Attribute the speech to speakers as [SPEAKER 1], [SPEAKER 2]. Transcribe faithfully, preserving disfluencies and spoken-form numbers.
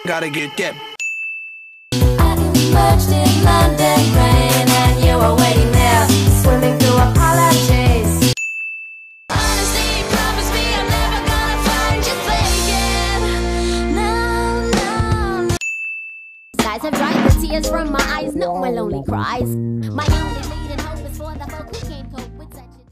[SPEAKER 1] gotta get that.
[SPEAKER 2] I emerged in London rain and you were waiting there, swimming through apologies. Honesty, promise me I'm never gonna find you faking. No, no, no. Skies have dried the tears from my eyes, no more lonely cries. My